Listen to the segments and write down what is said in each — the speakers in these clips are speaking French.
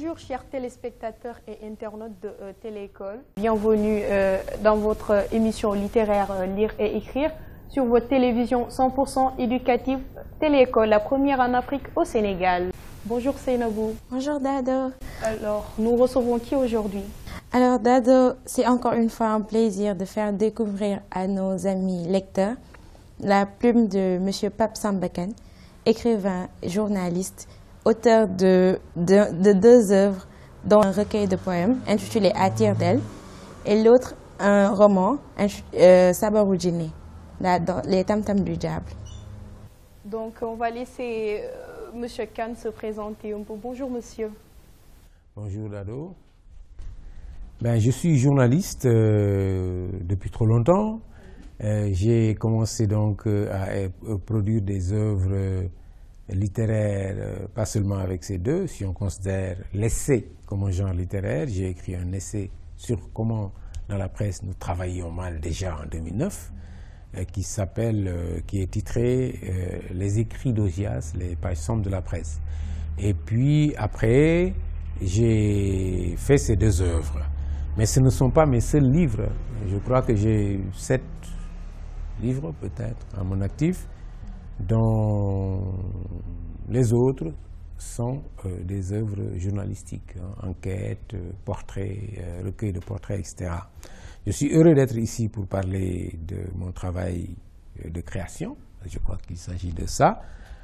Bonjour chers téléspectateurs et internautes de Téléécole. Bienvenue dans votre émission littéraire Lire et écrire sur votre télévision 100% éducative Téléécole, la première en Afrique au Sénégal. Bonjour Seynabou. Bonjour Dado. Alors, nous recevons qui aujourd'hui? Alors Dado, c'est encore une fois un plaisir de faire découvrir à nos amis lecteurs la plume de M. Pape Samba Kane, écrivain, journaliste, auteur de deux œuvres, dont un recueil de poèmes intitulé À tire d'aile et l'autre un roman, Sabarou Djiné, Les Tam-Tams du Diable. Donc on va laisser M. Kane se présenter un peu. Bonjour monsieur. Bonjour Dado. Je suis journaliste depuis trop longtemps. J'ai commencé donc à produire des œuvres littéraires, pas seulement avec ces deux. Si on considère l'essai comme un genre littéraire, j'ai écrit un essai sur comment dans la presse nous travaillions mal déjà en 2009, qui est titré Les écrits d'Ozias, les pages sombres de la presse. Et puis après, j'ai fait ces deux œuvres. Mais ce ne sont pas mes seuls livres. Je crois que j'ai 7 livres peut-être à mon actif, dont les autres sont des œuvres journalistiques, enquêtes, portraits, recueils de portraits, etc. Je suis heureux d'être ici pour parler de mon travail de création. Je crois qu'il s'agit de ça.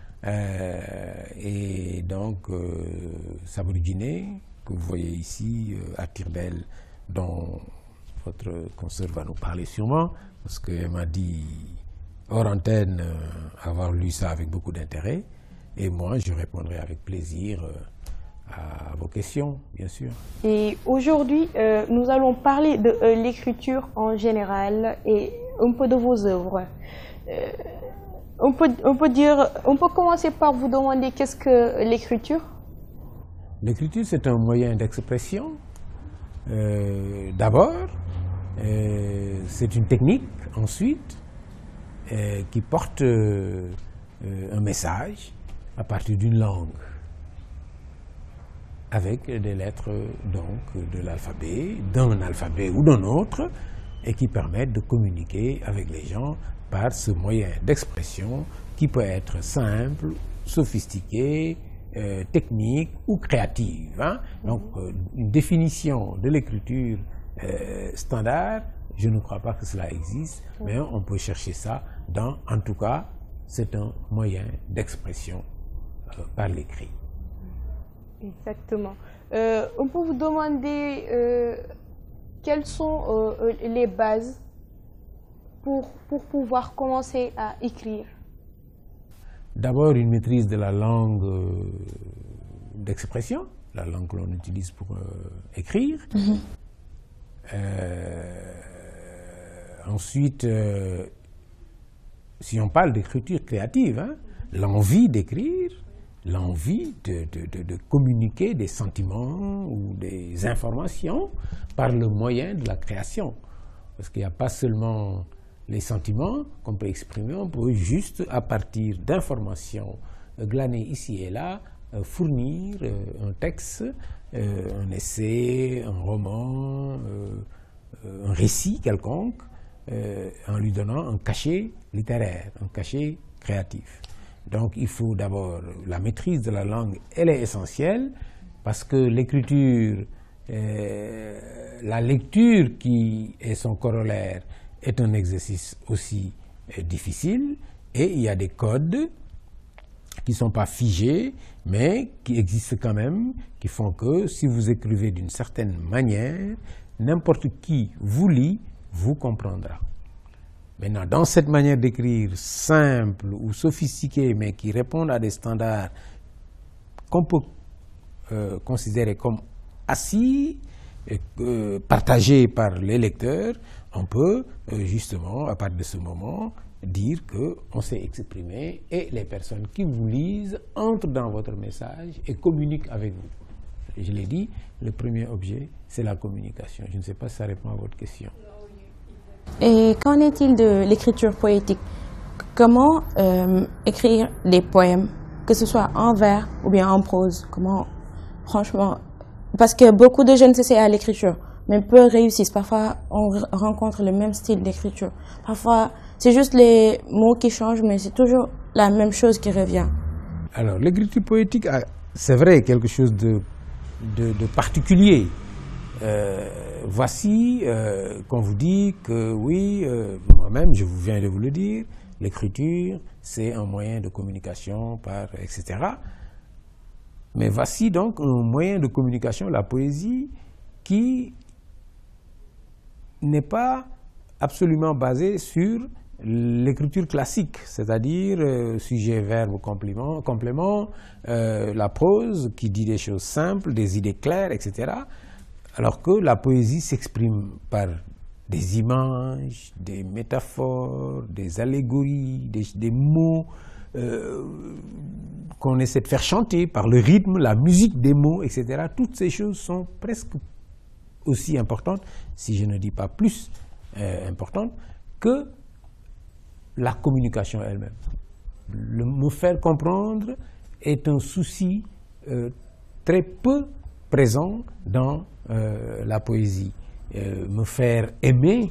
Et donc, Sabarou Djiné, que vous voyez ici, À tire d'aile, dont votre consoeur va nous parler sûrement, parce qu'elle m'a dit hors antenne avoir lu ça avec beaucoup d'intérêt. Et moi, je répondrai avec plaisir à vos questions, bien sûr. Et aujourd'hui, nous allons parler de l'écriture en général et un peu de vos œuvres. On peut commencer par vous demander qu'est-ce que l'écriture? L'écriture, c'est un moyen d'expression. D'abord, c'est une technique, ensuite, qui porte un message à partir d'une langue, avec des lettres donc de l'alphabet, d'un alphabet ou d'un autre, et qui permettent de communiquer avec les gens par ce moyen d'expression qui peut être simple, sophistiqué, technique ou créative. Donc, une définition de l'écriture standard, je ne crois pas que cela existe, mais on peut chercher ça dans, en tout cas, c'est un moyen d'expression par l'écrit. Exactement. On peut vous demander quelles sont les bases pour pouvoir commencer à écrire? D'abord, une maîtrise de la langue d'expression, la langue que l'on utilise pour écrire. Ensuite, si on parle d'écriture créative, l'envie d'écrire, l'envie de communiquer des sentiments ou des informations par le moyen de la création. Parce qu'il n'y a pas seulement les sentiments qu'on peut exprimer, on peut juste, à partir d'informations glanées ici et là, fournir un texte, un essai, un roman, un récit quelconque, en lui donnant un cachet littéraire, un cachet créatif. Donc il faut d'abord la maîtrise de la langue, elle est essentielle, parce que l'écriture, la lecture qui est son corollaire, est un exercice aussi difficile, et il y a des codes qui ne sont pas figés, mais qui existent quand même, qui font que si vous écrivez d'une certaine manière, n'importe qui vous lit, vous comprendra. Maintenant, dans cette manière d'écrire simple ou sophistiquée, mais qui répond à des standards qu'on peut considérer comme assis, partagés par les lecteurs, on peut justement, à partir de ce moment, dire qu'on s'est exprimé et les personnes qui vous lisent entrent dans votre message et communiquent avec vous. Je l'ai dit, le premier objet, c'est la communication. Je ne sais pas si ça répond à votre question. Et qu'en est-il de l'écriture poétique? Comment écrire des poèmes, que ce soit en vers ou bien en prose? Comment, franchement, parce que beaucoup de jeunes s'essayent à l'écriture, mais peu réussissent. Parfois, on rencontre le même style d'écriture. Parfois, c'est juste les mots qui changent, mais c'est toujours la même chose qui revient. Alors, l'écriture poétique, c'est vrai, quelque chose de particulier. Voici qu'on vous dit que oui, moi-même, je viens de vous le dire, l'écriture, c'est un moyen de communication, etc. Mais voici donc un moyen de communication, la poésie, qui n'est pas absolument basé sur l'écriture classique, c'est-à-dire sujet, verbe, complément, la prose qui dit des choses simples, des idées claires, etc. Alors que la poésie s'exprime par des images, des métaphores, des allégories, des mots qu'on essaie de faire chanter par le rythme, la musique des mots, etc. Toutes ces choses sont presque aussi importantes, si je ne dis pas plus importantes, que la communication elle-même. Me faire comprendre est un souci très peu présent dans la poésie. Me faire aimer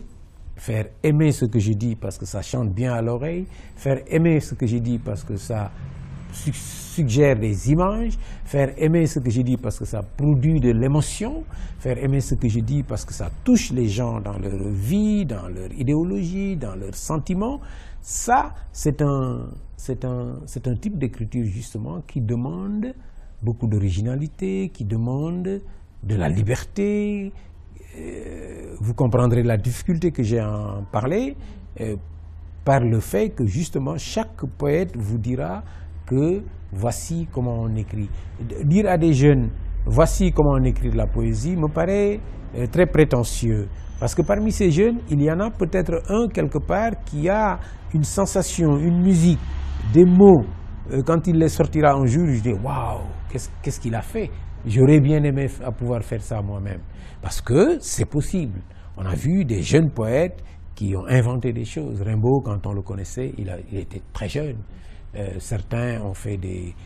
ce que je dis parce que ça chante bien à l'oreille, faire aimer ce que je dis parce que ça suggère des images, faire aimer ce que je dis parce que ça produit de l'émotion, faire aimer ce que je dis parce que ça touche les gens dans leur vie, dans leur idéologie, dans leurs sentiments. Ça, c'est un type d'écriture justement qui demande beaucoup d'originalité, qui demande de la liberté. Vous comprendrez la difficulté que j'ai à en parler par le fait que justement chaque poète vous dira que voici comment on écrit. Dire à des jeunes voici comment on écrit de la poésie me paraît très prétentieux. Parce que parmi ces jeunes, il y en a peut-être un quelque part qui a une sensation, une musique, des mots. Quand il les sortira un jour, je dis waouh, qu'est-ce qu'il a fait? J'aurais bien aimé pouvoir faire ça moi-même. Parce que c'est possible. On a vu des jeunes poètes qui ont inventé des choses. Rimbaud, quand on le connaissait, il était très jeune. Certains ont fait des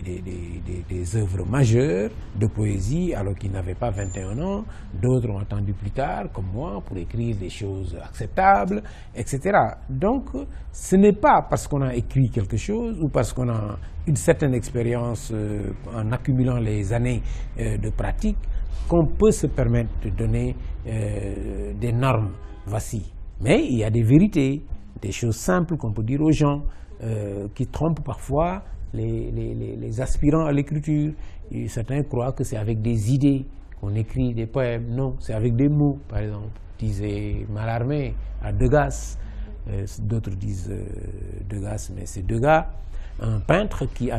œuvres majeures de poésie alors qu'ils n'avaient pas 21 ans. D'autres ont attendu plus tard, comme moi, pour écrire des choses acceptables, etc. Donc, ce n'est pas parce qu'on a écrit quelque chose ou parce qu'on a une certaine expérience en accumulant les années de pratique qu'on peut se permettre de donner des normes. Voici. Mais il y a des vérités, des choses simples qu'on peut dire aux gens qui trompent parfois les aspirants à l'écriture. Certains croient que c'est avec des idées qu'on écrit des poèmes. Non, c'est avec des mots, par exemple. Disait Mallarmé à Degas. D'autres disent Degas, mais c'est Degas, un peintre qui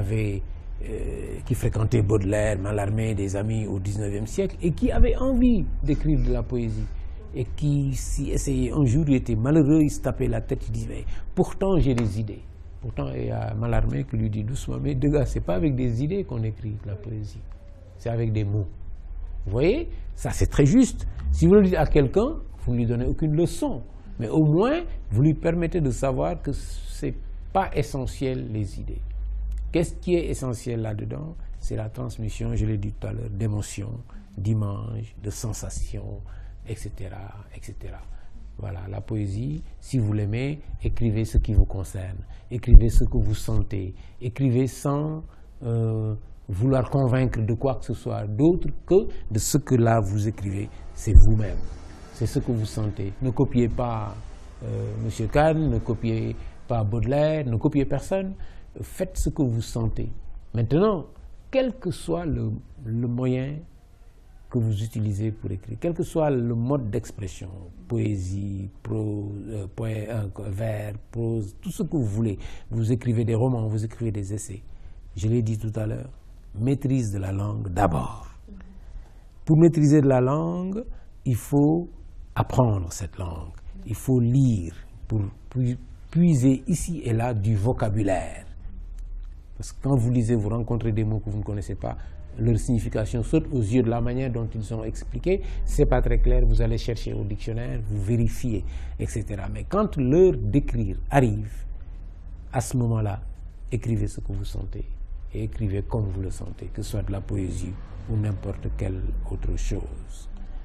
fréquentait Baudelaire, Mallarmé, des amis au XIXe siècle, et qui avait envie d'écrire de la poésie. Et qui s'y essayait. Un jour, il était malheureux, il se tapait la tête, il disait « Pourtant, j'ai des idées ». Pourtant, il y a Mallarmé qui lui dit doucement, mais Degas, c'est pas avec des idées qu'on écrit la poésie, c'est avec des mots. Vous voyez, ça c'est très juste. Si vous le dites à quelqu'un, vous ne lui donnez aucune leçon, mais au moins, vous lui permettez de savoir que c'est pas essentiel les idées. Qu'est-ce qui est essentiel là-dedans? C'est la transmission, je l'ai dit tout à l'heure, d'émotions, d'images, de sensations, etc., etc. Voilà, la poésie, si vous l'aimez, écrivez ce qui vous concerne, écrivez ce que vous sentez, écrivez sans vouloir convaincre de quoi que ce soit d'autre que de ce que là vous écrivez, c'est vous-même, c'est ce que vous sentez. Ne copiez pas M. Kahn, ne copiez pas Baudelaire, ne copiez personne, faites ce que vous sentez. Maintenant, quel que soit le moyen que vous utilisez pour écrire, quel que soit le mode d'expression, poésie, prose, vers, prose, tout ce que vous voulez, vous écrivez des romans, vous écrivez des essais. Je l'ai dit tout à l'heure, maîtrise de la langue d'abord. Pour maîtriser de la langue, il faut apprendre cette langue, il faut lire pour puiser ici et là du vocabulaire. Parce que quand vous lisez, vous rencontrez des mots que vous ne connaissez pas, leur signification saute aux yeux de la manière dont ils sont expliqués, c'est pas très clair, vous allez chercher au dictionnaire, vous vérifiez, etc. Mais quand l'heure d'écrire arrive, à ce moment-là, écrivez ce que vous sentez. et écrivez comme vous le sentez, que ce soit de la poésie ou n'importe quelle autre chose.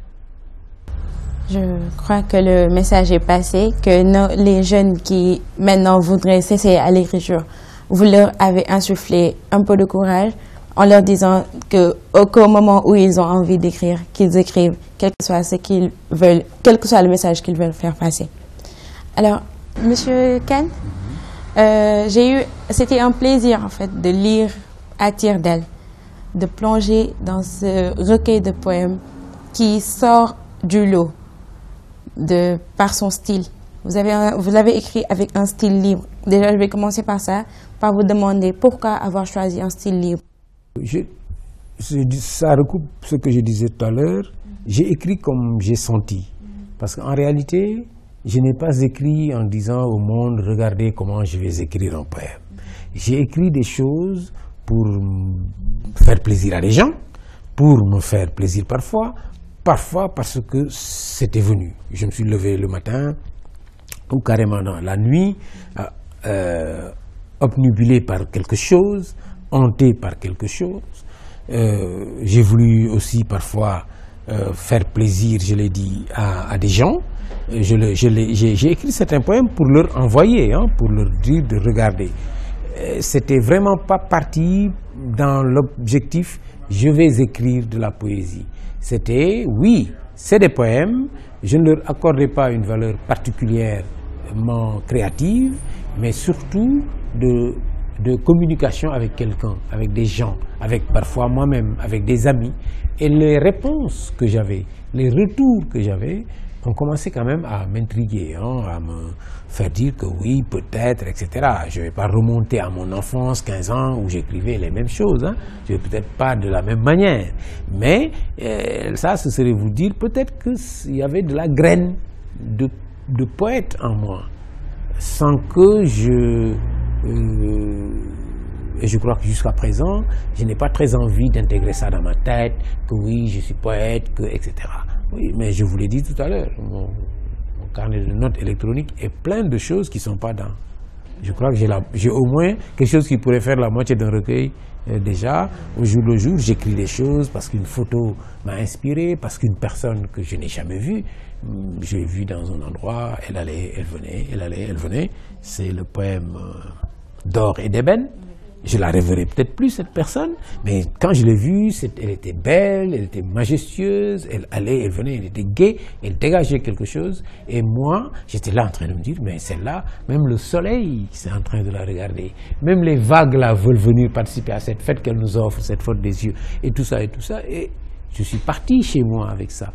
Je crois que le message est passé, que les jeunes qui maintenant voudraient s'essayer à l'écriture, vous leur avez insufflé un peu de courage en leur disant qu'au moment où ils ont envie d'écrire, qu'ils écrivent, quel que soit ce qu'ils veulent, quel que soit le message qu'ils veulent faire passer. Alors, Monsieur Kane, c'était un plaisir en fait de lire À tire-d'aile, de plonger dans ce recueil de poèmes qui sort du lot par son style. Vous l'avez écrit avec un style libre. Déjà, je vais commencer par ça, par vous demander pourquoi avoir choisi un style libre. Ça recoupe ce que je disais tout à l'heure. J'ai écrit comme j'ai senti. Parce qu'en réalité, je n'ai pas écrit en disant au monde, regardez comment je vais écrire un poème. J'ai écrit des choses pour faire plaisir à des gens, pour me faire plaisir parfois parce que c'était venu. Je me suis levé le matin, ou carrément dans la nuit, obnubilé par quelque chose, hanté par quelque chose. J'ai voulu aussi parfois faire plaisir, je l'ai dit, à des gens. J'ai écrit certains poèmes pour leur envoyer, pour leur dire de regarder. C'était vraiment pas parti dans l'objectif je vais écrire de la poésie. C'était, oui, c'est des poèmes, je ne leur accordais pas une valeur particulièrement créative, mais surtout de communication avec quelqu'un, avec des gens, avec parfois moi-même, avec des amis. Et les réponses que j'avais, les retours que j'avais, ont commencé quand même à m'intriguer, à me faire dire que oui, peut-être, etc. Je ne vais pas remonter à mon enfance, 15 ans, où j'écrivais les mêmes choses. Je ne vais peut-être pas de la même manière. Mais ça, ce serait vous dire peut-être qu'il y avait de la graine de poète en moi, sans que et je crois que jusqu'à présent, je n'ai pas très envie d'intégrer ça dans ma tête, que oui, je suis poète, etc. Oui, mais je vous l'ai dit tout à l'heure, mon carnet de notes électronique est plein de choses qui ne sont pas dans. Je crois que j'ai au moins quelque chose qui pourrait faire la moitié d'un recueil déjà. Au jour le jour, j'écris des choses parce qu'une photo m'a inspiré, parce qu'une personne que je n'ai jamais vue, j'ai vu dans un endroit, elle allait, elle venait, elle allait, elle venait. C'est le poème d'or et d'ébène. Je la reverrai peut-être plus, cette personne, mais quand je l'ai vue, elle était belle, elle était majestueuse, elle allait, elle venait, elle était gaie, elle dégageait quelque chose. Et moi, j'étais là en train de me dire, mais celle-là, même le soleil, c'est en train de la regarder. Même les vagues là veulent venir participer à cette fête qu'elle nous offre, cette faute des yeux, et tout ça, et tout ça. Et je suis parti chez moi avec ça.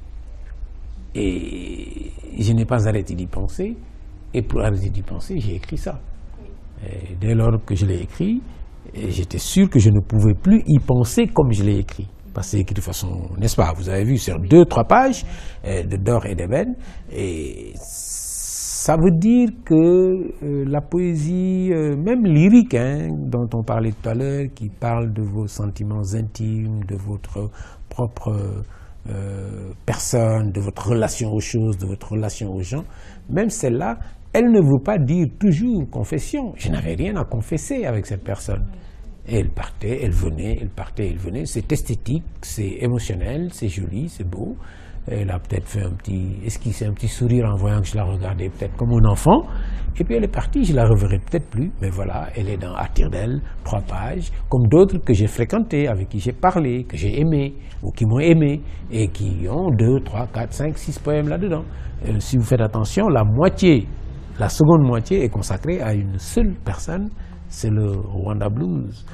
Et je n'ai pas arrêté d'y penser. Et pour arrêter d'y penser, j'ai écrit ça. Et dès lors que je l'ai écrit, j'étais sûr que je ne pouvais plus y penser comme je l'ai écrit. Parce que c'est écrit de façon, n'est-ce pas, vous avez vu, sur 2-3 pages d'or et d'ébène. Et ça veut dire que la poésie, même lyrique, dont on parlait tout à l'heure, qui parle de vos sentiments intimes, de votre propre personne, de votre relation aux choses, de votre relation aux gens, même celle-là, elle ne veut pas dire toujours confession. Je n'avais rien à confesser avec cette personne. Et elle partait, elle venait, elle partait, elle venait. C'est esthétique, c'est émotionnel, c'est joli, c'est beau. Elle a peut-être fait esquissé un petit sourire en voyant que je la regardais peut-être comme un enfant. Et puis elle est partie, je la reverrai peut-être plus. Mais voilà, elle est dans À tire-d'aile, 3 pages, comme d'autres que j'ai fréquentés, avec qui j'ai parlé, que j'ai aimé, ou qui m'ont aimé, et qui ont 2, 3, 4, 5, 6 poèmes là-dedans. Si vous faites attention, la seconde moitié est consacrée à une seule personne, c'est le Rwanda Blues.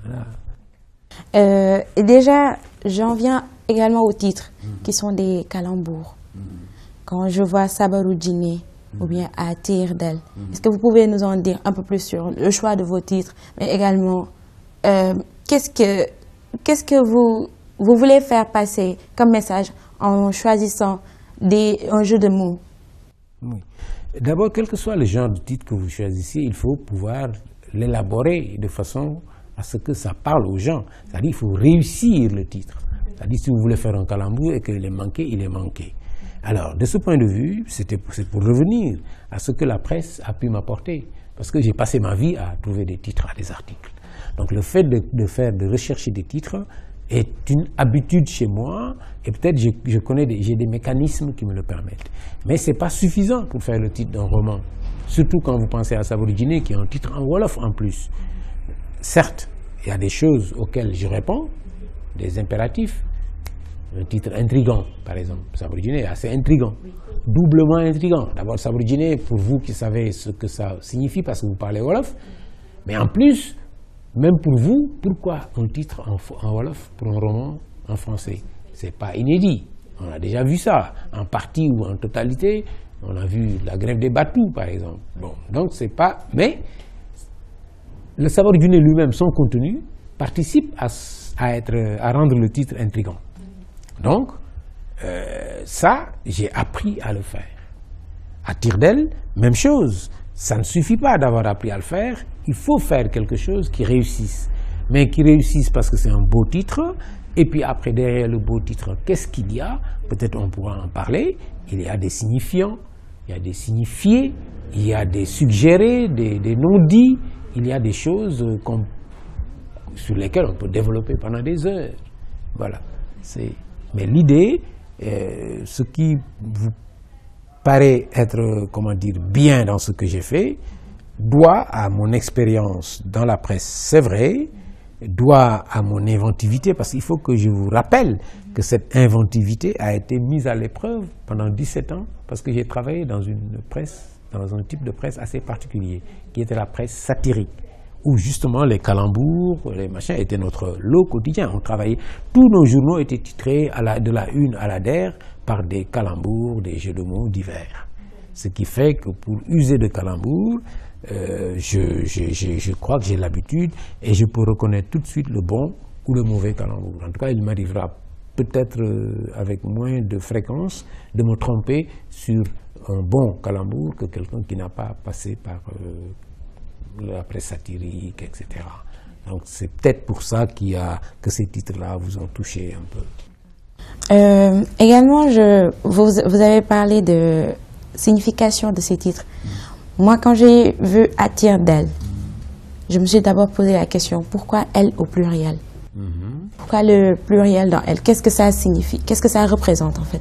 Voilà. Et déjà, j'en viens également aux titres, qui sont des calembours. Quand je vois Sabarou Djiné, ou bien À tire-d'aile, est-ce que vous pouvez nous en dire un peu plus sur le choix de vos titres, mais également, qu'est-ce que vous voulez faire passer comme message en choisissant un jeu de mots? Oui. D'abord, quel que soit le genre de titre que vous choisissez, il faut pouvoir l'élaborer de façon à ce que ça parle aux gens. C'est-à-dire qu'il faut réussir le titre. C'est-à-dire si vous voulez faire un calembour et qu'il est manqué, il est manqué. Alors, de ce point de vue, c'est pour revenir à ce que la presse a pu m'apporter. Parce que j'ai passé ma vie à trouver des titres à des articles. Donc le fait de rechercher des titres est une habitude chez moi, et peut-être j'ai des mécanismes qui me le permettent. Mais ce n'est pas suffisant pour faire le titre d'un roman. Surtout quand vous pensez à Savarudjine, qui est un titre en Wolof en plus. Certes, il y a des choses auxquelles je réponds, des impératifs. Un titre intrigant, par exemple. Savarudjine est assez intrigant. Doublement intrigant. D'abord, Savarudjine, pour vous qui savez ce que ça signifie, parce que vous parlez Wolof. Mais en plus, même pour vous, pourquoi un titre en Wolof pour un roman en français? Ce n'est pas inédit. On a déjà vu ça, en partie ou en totalité. On a vu la grève des Batous, par exemple. Bon, donc c'est pas... Mais le Savarudjine lui-même, son contenu, participe à rendre le titre intrigant. Donc, ça, j'ai appris à le faire. À Tire-d'Aile, même chose. Ça ne suffit pas d'avoir appris à le faire. Il faut faire quelque chose qui réussisse. Mais qui réussisse parce que c'est un beau titre. Et puis après, derrière le beau titre, qu'est-ce qu'il y a? Peut-être on pourra en parler. Il y a des signifiants, il y a des signifiés, il y a des suggérés, des non-dits. Il y a des choses sur lesquelles on peut développer pendant des heures. Voilà. Mais l'idée, ce qui vous paraît être, comment dire, bien dans ce que j'ai fait, doit à mon expérience dans la presse, c'est vrai, doit à mon inventivité, parce qu'il faut que je vous rappelle que cette inventivité a été mise à l'épreuve pendant 17 ans, parce que j'ai travaillé dans une presse, dans un type de presse assez particulier, qui était la presse satirique, où justement les calembours, les machins étaient notre lot quotidien. On travaillait, tous nos journaux étaient titrés de la une à la der par des calembours, des jeux de mots divers. Ce qui fait que pour user de calembours, je crois que j'ai l'habitude et je peux reconnaître tout de suite le bon ou le mauvais calembour. En tout cas, il m'arrivera peut-être avec moins de fréquence de me tromper sur un bon calembour que quelqu'un qui n'a pas passé par la presse satirique, etc. Donc c'est peut-être pour ça que ces titres-là vous ont touché un peu. Également, vous avez parlé de signification de ces titres. Moi, quand j'ai vu À Tire-d'Aile, je me suis d'abord posé la question, pourquoi elle au pluriel? Pourquoi le pluriel dans elle? Qu'est-ce que ça signifie? Qu'est-ce que ça représente en fait?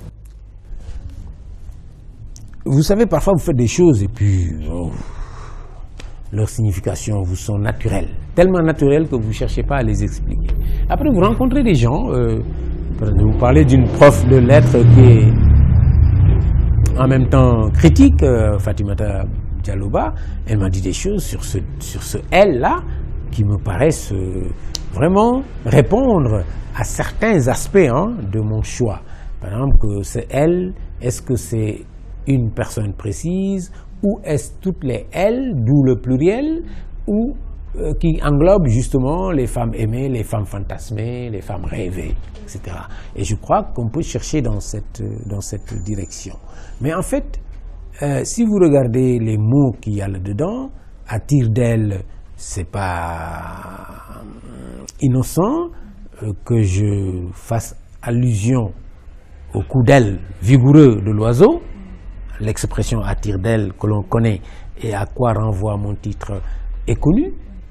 Vous savez, parfois vous faites des choses et puis leurs significations vous sont naturelles. Tellement naturelles que vous ne cherchez pas à les expliquer. Après, vous rencontrez des gens, vous parlez d'une prof de lettres qui est en même temps critique, Fatimata Dialloba, elle m'a dit des choses sur ce elle-là qui me paraissent vraiment répondre à certains aspects de mon choix. Par exemple, que c'est elle, est-ce que c'est une personne précise ou est-ce toutes les elles, d'où le pluriel, ou qui englobe justement les femmes aimées, les femmes fantasmées, les femmes rêvées, etc. Et je crois qu'on peut chercher dans cette direction. Mais en fait, si vous regardez les mots qu'il y a là-dedans, À Tire-d'Aile, c'est pas innocent que je fasse allusion au coup d'aile vigoureux de l'oiseau. L'expression À Tire-d'Aile que l'on connaît et à quoi renvoie mon titre est connu.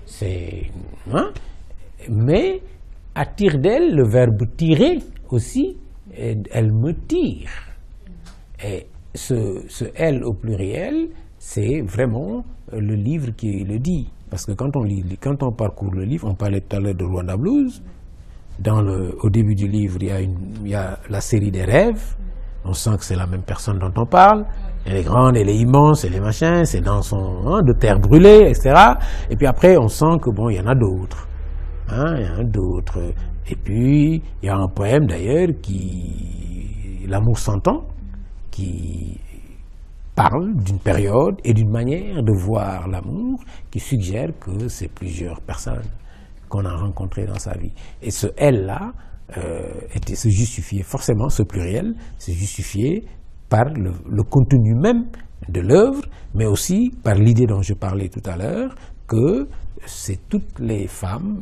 Mais À Tire-d'Aile, le verbe tirer aussi, elle me tire. Et ce elle au pluriel, c'est vraiment le livre qui le dit. Parce que quand on parcourt le livre, on parlait tout à l'heure de Rwanda Blues. Au début du livre, il y a la série des rêves. On sent que c'est la même personne dont on parle. Elle est grande, elle est immense, elle est machin, c'est dans son de terre brûlée, etc. Et puis après, on sent que bon, il y en a d'autres. Il y en a d'autres. Et puis, il y a un poème d'ailleurs L'amour s'entend, qui parle d'une période et d'une manière de voir l'amour qui suggère que c'est plusieurs personnes qu'on a rencontrées dans sa vie. Et ce « elle » là se justifiait forcément, ce pluriel, se justifiait par le contenu même de l'œuvre, mais aussi par l'idée dont je parlais tout à l'heure, que c'est toutes les femmes,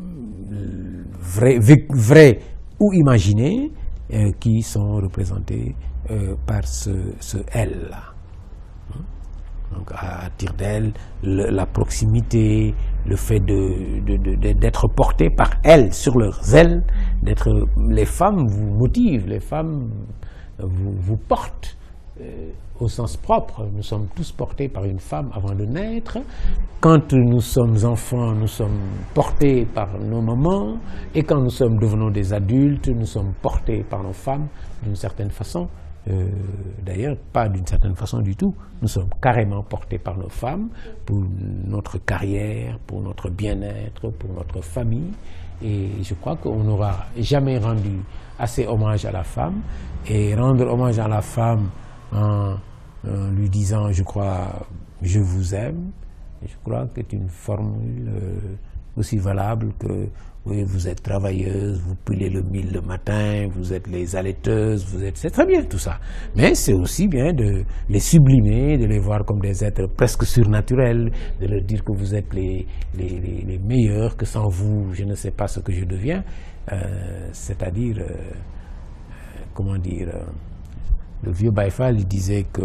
vraies ou imaginées, qui sont représentées par ce « elle » là. Donc à Tire-d'Aile, la proximité, le fait d'être porté par elles, sur leurs ailes, les femmes vous motivent, les femmes vous portent au sens propre. Nous sommes tous portés par une femme avant de naître. Quand nous sommes enfants, nous sommes portés par nos mamans, et quand nous sommes devenus des adultes, nous sommes portés par nos femmes d'une certaine façon. D'ailleurs, pas d'une certaine façon du tout. Nous sommes carrément portés par nos femmes pour notre carrière, pour notre bien-être, pour notre famille. Et je crois qu'on n'aura jamais rendu assez hommage à la femme. Et rendre hommage à la femme en lui disant, je crois, je vous aime, je crois que c'est une formule aussi valable que oui, vous êtes travailleuse, vous pilez le mil le matin, vous êtes les allaiteuses, c'est très bien tout ça. Mais c'est aussi bien de les sublimer, de les voir comme des êtres presque surnaturels, de leur dire que vous êtes les meilleurs, que sans vous, je ne sais pas ce que je deviens. C'est-à-dire, comment dire, le vieux Baye Fall, il disait que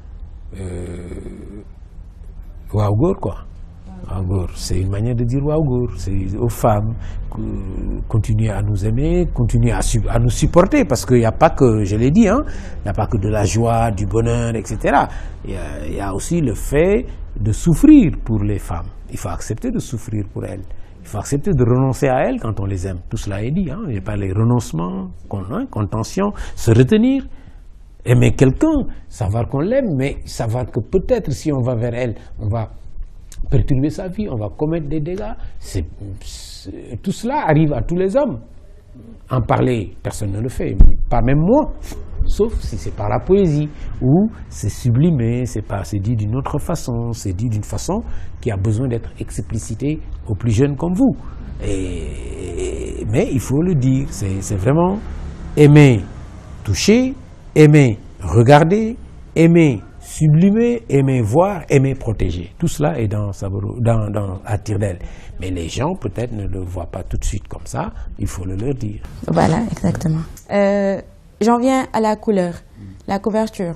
waaw góor quoi. Waaw góor, c'est une manière de dire waaw góor. C'est aux femmes, continuer à nous aimer, continuer à nous supporter, parce qu'il n'y a pas que, je l'ai dit, hein, il n'y a pas que de la joie, du bonheur, etc. Il y a aussi le fait de souffrir pour les femmes. Il faut accepter de souffrir pour elles. Il faut accepter de renoncer à elles quand on les aime. Tout cela est dit, hein. Il n'y a pas les renoncements, contention, se retenir. Aimer quelqu'un, savoir qu'on l'aime, mais savoir que peut-être si on va vers elle, on va perturber sa vie, on va commettre des dégâts. Tout cela arrive à tous les hommes. En parler, personne ne le fait, pas même moi, sauf si c'est par la poésie, où c'est sublimé, c'est dit d'une autre façon, c'est dit d'une façon qui a besoin d'être explicitée aux plus jeunes comme vous. Mais il faut le dire, c'est vraiment aimer, toucher, aimer regarder, aimer sublimer, aimer voir, aimer protéger. Tout cela est à Tire-d'Aile. Mais les gens peut-être ne le voient pas tout de suite comme ça, il faut le leur dire. Voilà, exactement. J'en viens à la couleur, la couverture.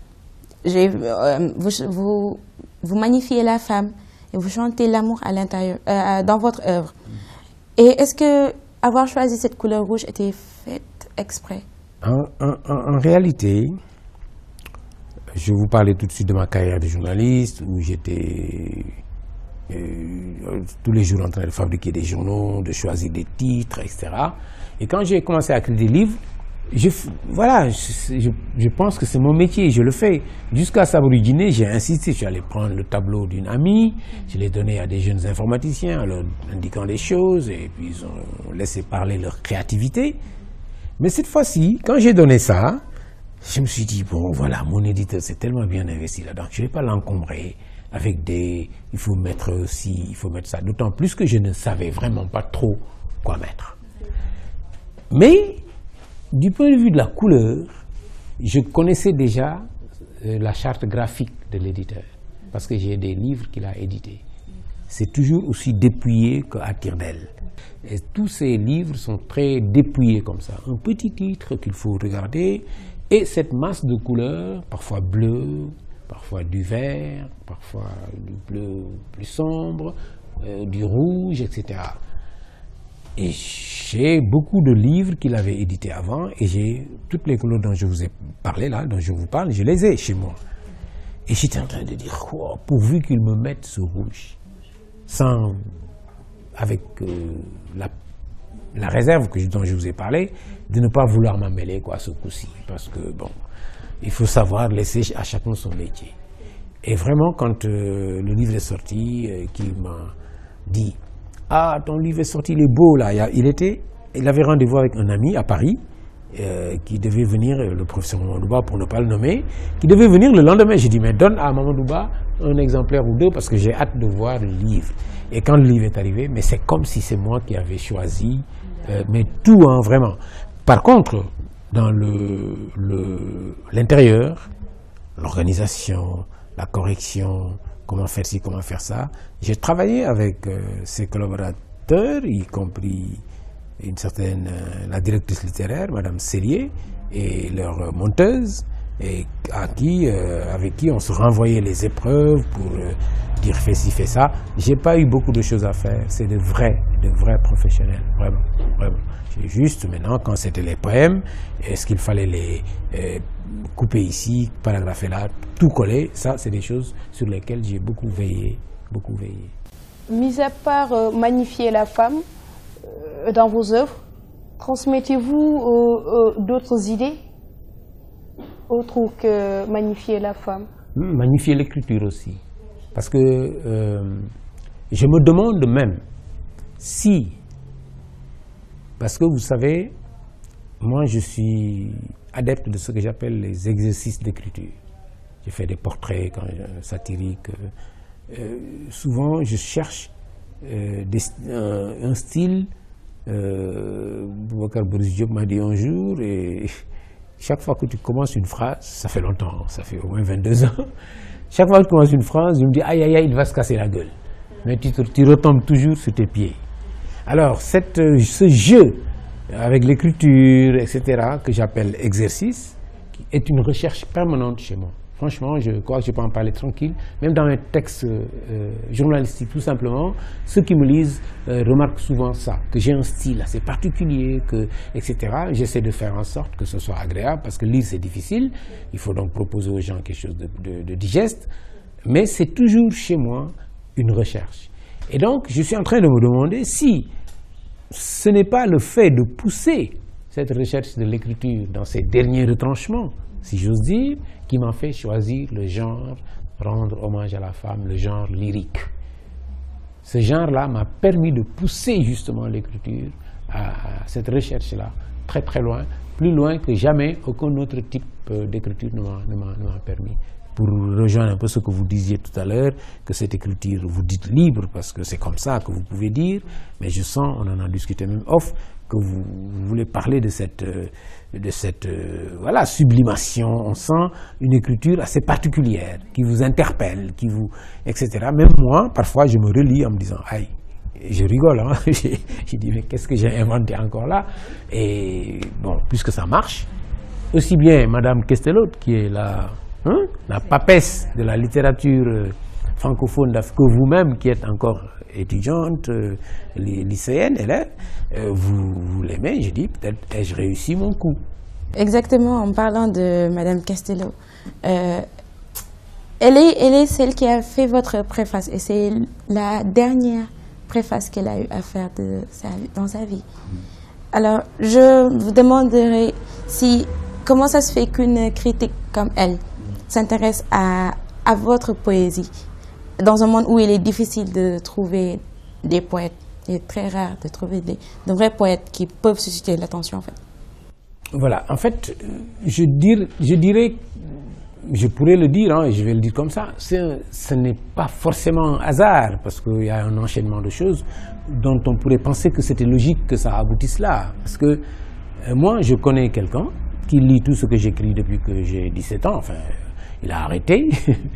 Vous magnifiez la femme et vous chantez l'amour à l'intérieur, dans votre œuvre. Et est-ce que avoir choisi cette couleur rouge était fait exprès? En réalité, je vous parlais tout de suite de ma carrière de journaliste, où j'étais tous les jours en train de fabriquer des journaux, de choisir des titres, etc. Et quand j'ai commencé à écrire des livres, je pense que c'est mon métier, je le fais. Jusqu'à Saburi Guinée, j'ai insisté, je suis allé prendre le tableau d'une amie, je l'ai donné à des jeunes informaticiens en leur indiquant des choses, et puis ils ont laissé parler leur créativité. Mais cette fois-ci, quand j'ai donné ça, je me suis dit, bon voilà, mon éditeur s'est tellement bien investi là-dedans, je ne vais pas l'encombrer avec il faut mettre ci, il faut mettre ça. D'autant plus que je ne savais vraiment pas trop quoi mettre. Mais, du point de vue de la couleur, je connaissais déjà la charte graphique de l'éditeur, parce que j'ai des livres qu'il a édités. C'est toujours aussi dépouillé qu'à Tire-d'Aile. Et tous ces livres sont très dépouillés comme ça. Un petit titre qu'il faut regarder, et cette masse de couleurs, parfois bleu, parfois du vert, parfois du bleu plus sombre, du rouge, etc. Et j'ai beaucoup de livres qu'il avait édités avant, et j'ai toutes les couleurs dont je vous ai parlé là, dont je vous parle, je les ai chez moi. Et j'étais en train de dire, oh, pourvu qu'il me mette ce rouge, avec la réserve dont je vous ai parlé, de ne pas vouloir m'en mêler ce coup-ci, parce que bon, il faut savoir laisser à chacun son métier. Et vraiment, quand le livre est sorti, qu'il m'a dit, ah, ton livre est sorti, il est beau là, il avait rendez-vous avec un ami à Paris, qui devait venir, le professeur Mamandouba pour ne pas le nommer, qui devait venir le lendemain. J'ai dit, mais donne à Mamandouba un exemplaire ou deux parce que j'ai hâte de voir le livre. Et quand le livre est arrivé, mais c'est comme si c'est moi qui avais choisi, mais tout, hein, vraiment. Par contre, dans l'intérieur, l'organisation, la correction, comment faire ci, comment faire ça, j'ai travaillé avec ses collaborateurs, y compris la directrice littéraire, Madame Sellier, et leur monteuse, et avec qui on se renvoyait les épreuves pour dire fais ci, fais ça. J'ai pas eu beaucoup de choses à faire. C'est de vrais professionnels, vraiment, vraiment. J'ai juste maintenant, quand c'était les poèmes, est-ce qu'il fallait les couper ici, paragrapher là, tout coller, ça c'est des choses sur lesquelles j'ai beaucoup veillé, beaucoup veillé. Mis à part magnifier la femme dans vos œuvres, transmettez-vous d'autres idées autres que magnifier la femme? Magnifier l'écriture aussi. Parce que je me demande même si, parce que vous savez, moi je suis adepte de ce que j'appelle les exercices d'écriture. J'ai fait des portraits satiriques. Souvent je cherche un style. Boubacar Boris Diop m'a dit un jour, et chaque fois que tu commences une phrase, ça fait longtemps, ça fait au moins 22 ans, chaque fois que tu commences une phrase, je me dis aïe aïe aïe, il va se casser la gueule. Mais tu retombes toujours sur tes pieds. Alors ce jeu avec l'écriture, etc., que j'appelle exercice, est une recherche permanente chez moi. Franchement, je crois que je peux en parler tranquille. Même dans mes textes journalistiques, tout simplement, ceux qui me lisent remarquent souvent ça, que j'ai un style assez particulier, etc. J'essaie de faire en sorte que ce soit agréable, parce que lire c'est difficile. Il faut donc proposer aux gens quelque chose de digeste. Mais c'est toujours chez moi une recherche. Et donc, je suis en train de me demander si ce n'est pas le fait de pousser cette recherche de l'écriture dans ses derniers retranchements, si j'ose dire, qui m'a fait choisir le genre rendre hommage à la femme, le genre lyrique. Ce genre-là m'a permis de pousser justement l'écriture à cette recherche-là, très très loin, plus loin que jamais aucun autre type d'écriture ne m'a permis. Pour rejoindre un peu ce que vous disiez tout à l'heure, que cette écriture, vous dites libre, parce que c'est comme ça que vous pouvez dire, mais je sens, on en a discuté même off, que vous voulez parler de cette voilà, sublimation. On sent une écriture assez particulière, qui vous interpelle, etc. Même moi, parfois, je me relis en me disant, aïe, je rigole, hein. Je dis, mais qu'est-ce que j'ai inventé encore là? Et bon, puisque ça marche, aussi bien Madame Questelot, qui est la papesse de la littérature francophone, que vous-même, qui êtes encore étudiante, lycéenne, élève, vous l'aimez, je dis, peut-être ai-je réussi mon coup. Exactement, en parlant de Madame Castelot, elle est celle qui a fait votre préface, et c'est la dernière préface qu'elle a eu à faire dans sa vie. Alors, je vous demanderai comment ça se fait qu'une critique comme elle s'intéresse à votre poésie, dans un monde où il est difficile de trouver des poètes. Il est très rare de trouver de vrais poètes qui peuvent susciter l'attention, en fait. Voilà, en fait, je dirais, je pourrais le dire, hein, et je vais le dire comme ça, ce n'est pas forcément un hasard, parce qu'il y a un enchaînement de choses dont on pourrait penser que c'était logique que ça aboutisse là. Parce que moi, je connais quelqu'un qui lit tout ce que j'écris depuis que j'ai 17 ans, enfin, il a arrêté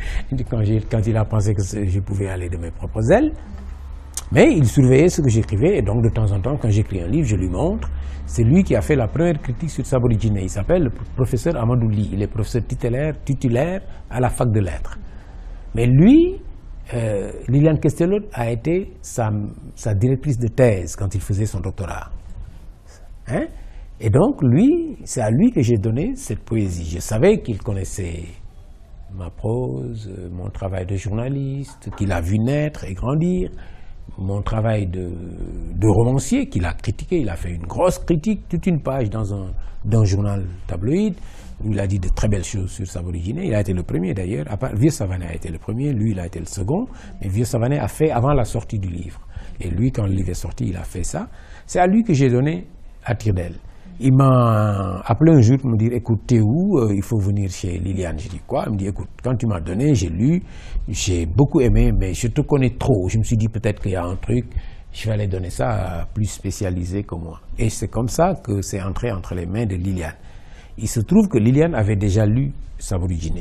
quand il a pensé que je pouvais aller de mes propres ailes. Mais il surveillait ce que j'écrivais, et donc de temps en temps, quand j'écris un livre, je lui montre. C'est lui qui a fait la première critique sur Sabori Djiné. Il s'appelle le professeur Amadou Ly. Il est professeur titulaire à la fac de lettres. Mais lui, Liliane Questelot a été sa directrice de thèse quand il faisait son doctorat. Hein? Et donc, c'est à lui que j'ai donné cette poésie. Je savais qu'il connaissait ma prose, mon travail de journaliste, qu'il a vu naître et grandir, mon travail de romancier qu'il a critiqué. Il a fait une grosse critique, toute une page dans un journal tabloïd, où il a dit de très belles choses sur Sabori Djiné. Il a été le premier d'ailleurs, Vieux Savané a été le premier, lui il a été le second, mais Vieux Savané a fait avant la sortie du livre. Et lui, quand le livre est sorti, il a fait ça. C'est à lui que j'ai donné À tire d'aile. Il m'a appelé un jour pour me dire, écoute, t'es où? Il faut venir chez Liliane. Je dis, quoi? Il me dit, écoute, quand tu m'as donné, j'ai lu, j'ai beaucoup aimé, mais je te connais trop. Je me suis dit, peut-être qu'il y a un truc, je vais aller donner ça à plus spécialisé que moi. Et c'est comme ça que c'est entré entre les mains de Liliane. Il se trouve que Liliane avait déjà lu Sabori Djiné.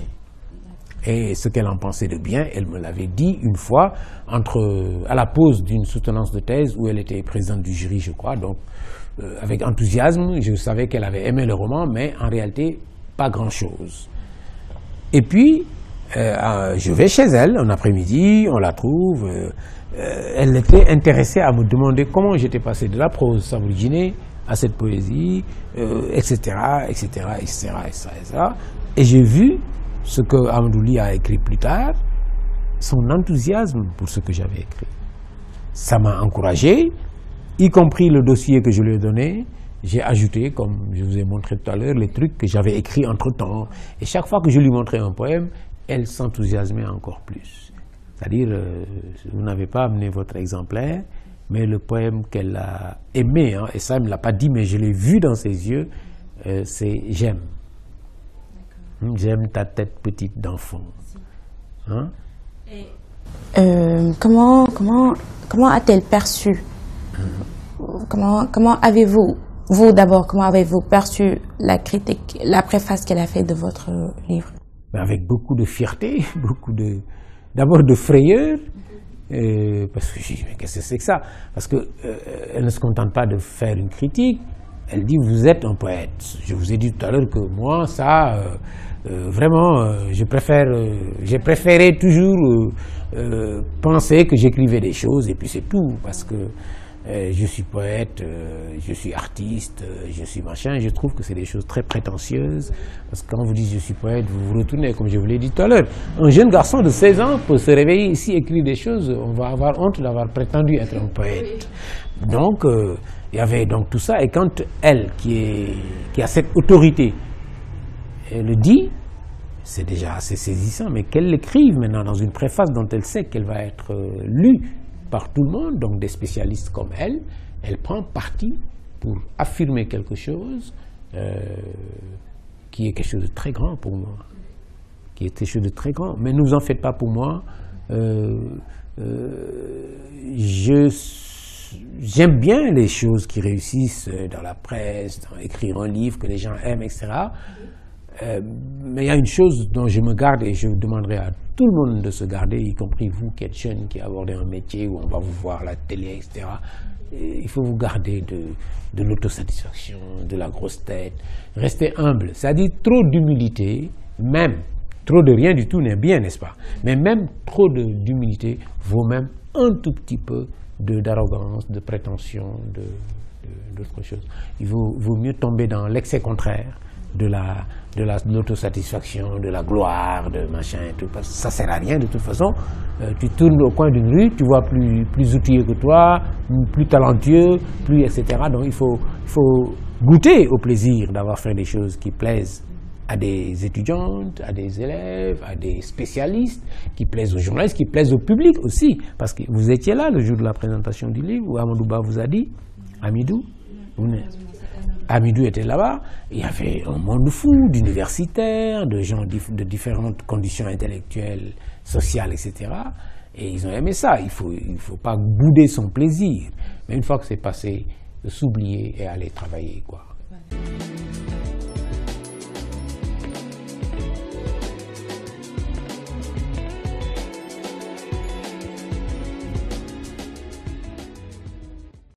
Et ce qu'elle en pensait de bien, elle me l'avait dit une fois, à la pause d'une soutenance de thèse, où elle était présidente du jury, je crois, donc, avec enthousiasme, je savais qu'elle avait aimé le roman, mais en réalité, pas grand-chose. Et puis, je vais chez elle en après-midi, on la trouve. Elle était intéressée à me demander comment j'étais passé de la prose savourginée à cette poésie, etc., etc., etc., etc. Et j'ai vu ce que Amadou a écrit plus tard, son enthousiasme pour ce que j'avais écrit. Ça m'a encouragé, y compris le dossier que je lui ai donné. J'ai ajouté, comme je vous ai montré tout à l'heure, les trucs que j'avais écrits entre-temps. Et chaque fois que je lui montrais un poème, elle s'enthousiasmait encore plus. C'est-à-dire, vous n'avez pas amené votre exemplaire, mais le poème qu'elle a aimé, hein, et ça elle ne me l'a pas dit, mais je l'ai vu dans ses yeux, c'est « J'aime ». J'aime ta tête petite d'enfant. Hein? Comment a-t-elle perçu? Comment avez-vous, vous d'abord, comment avez-vous perçu la critique, la préface qu'elle a faite de votre livre? Avec beaucoup de fierté, d'abord de frayeur, parce que je dis, mais qu'est-ce que c'est que ça? Parce qu'elle ne se contente pas de faire une critique, elle dit, vous êtes un poète. Je vous ai dit tout à l'heure que moi, ça, vraiment, j'ai préféré toujours penser que j'écrivais des choses, et puis c'est tout, parce que je suis poète, je suis artiste, je suis machin. Je trouve que c'est des choses très prétentieuses. Parce que quand vous dites je suis poète, vous vous retournez, comme je vous l'ai dit tout à l'heure. Un jeune garçon de 16 ans peut se réveiller ici, écrire des choses, on va avoir honte d'avoir prétendu être un poète. Donc, il y avait donc tout ça. Et quand elle, qui a cette autorité, elle le dit, c'est déjà assez saisissant, mais qu'elle l'écrive maintenant dans une préface dont elle sait qu'elle va être lue par tout le monde, donc des spécialistes comme elle prend parti pour affirmer quelque chose qui est quelque chose de très grand pour moi. Qui est quelque chose de très grand. Mais ne vous en faites pas pour moi. J'aime bien les choses qui réussissent dans la presse, dans écrire un livre que les gens aiment, etc. Mais il y a une chose dont je me garde et je demanderai à tout le monde de se garder, y compris vous qui êtes jeune, qui abordez un métier où on va vous voir à la télé, etc. Et il faut vous garder de l'autosatisfaction, de la grosse tête. Restez humble. C'est-à-dire trop d'humilité, même trop de rien du tout n'est bien, n'est-ce pas? Mais même trop d'humilité vaut même un tout petit peu d'arrogance, de prétention, d'autre chose. Il vaut mieux tomber dans l'excès contraire de l'autosatisfaction, de la gloire, de machin et tout. Parce que ça sert à rien de toute façon. Tu tournes au coin d'une rue, tu vois plus outillé que toi, plus talentueux, plus etc. Donc il faut goûter au plaisir d'avoir fait des choses qui plaisent à des étudiantes, à des élèves, à des spécialistes, qui plaisent aux journalistes, qui plaisent au public aussi. Parce que vous étiez là le jour de la présentation du livre où Amadou Ba vous a dit, Amidou, Amidou était là-bas, il y avait un monde fou d'universitaires, de gens de différentes conditions intellectuelles, sociales, etc. Et ils ont aimé ça. Il faut pas bouder son plaisir. Mais une fois que c'est passé, de s'oublier et aller travailler, quoi.